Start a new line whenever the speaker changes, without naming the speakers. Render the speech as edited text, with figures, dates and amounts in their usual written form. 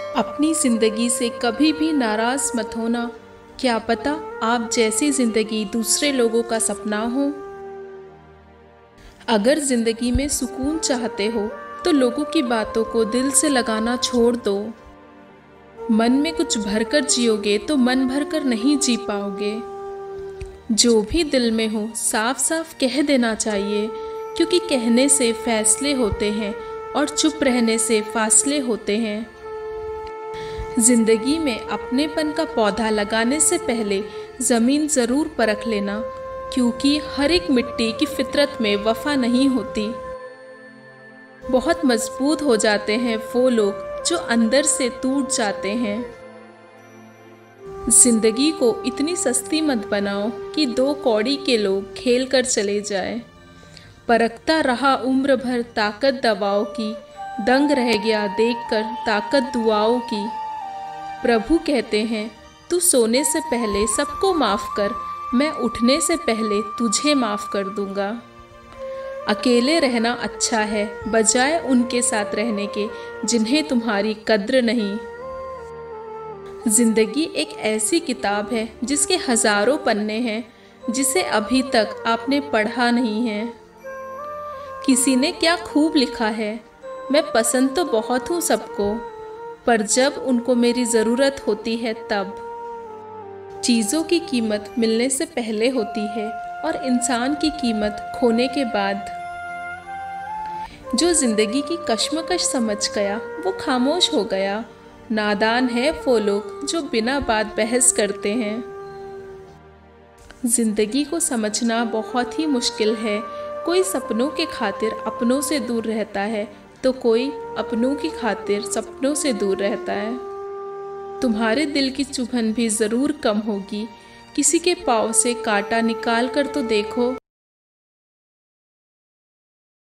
अपनी ज़िंदगी से कभी भी नाराज़ मत होना। क्या पता आप जैसी ज़िंदगी दूसरे लोगों का सपना हो। अगर ज़िंदगी में सुकून चाहते हो तो लोगों की बातों को दिल से लगाना छोड़ दो। मन में कुछ भरकर जियोगे तो मन भरकर नहीं जी पाओगे। जो भी दिल में हो साफ साफ कह देना चाहिए, क्योंकि कहने से फैसले होते हैं और चुप रहने से फासले होते हैं। जिंदगी में अपनेपन का पौधा लगाने से पहले ज़मीन ज़रूर परख लेना, क्योंकि हर एक मिट्टी की फितरत में वफा नहीं होती। बहुत मजबूत हो जाते हैं वो लोग जो अंदर से टूट जाते हैं। जिंदगी को इतनी सस्ती मत बनाओ कि 2 कौड़ी के लोग खेल कर चले जाए। परखता रहा उम्र भर ताकत दवाओं की, दंग रह गया देखकर ताकत दुआओं की। प्रभु कहते हैं तू सोने से पहले सबको माफ़ कर, मैं उठने से पहले तुझे माफ़ कर दूंगा। अकेले रहना अच्छा है बजाय उनके साथ रहने के जिन्हें तुम्हारी कद्र नहीं। जिंदगी एक ऐसी किताब है जिसके हजारों पन्ने हैं, जिसे अभी तक आपने पढ़ा नहीं है। किसी ने क्या खूब लिखा है, मैं पसंद तो बहुत हूँ सबको, पर जब उनको मेरी ज़रूरत होती है तब। चीज़ों की कीमत मिलने से पहले होती है और इंसान की कीमत खोने के बाद। जो जिंदगी की कश्मकश समझ गया वो खामोश हो गया। नादान है वो लोग जो बिना बात बहस करते हैं। जिंदगी को समझना बहुत ही मुश्किल है। कोई सपनों के खातिर अपनों से दूर रहता है तो कोई अपनों की खातिर सपनों से दूर रहता है। तुम्हारे दिल की चुभन भी ज़रूर कम होगी। किसी के पाँव से कांटा निकाल कर तो देखो।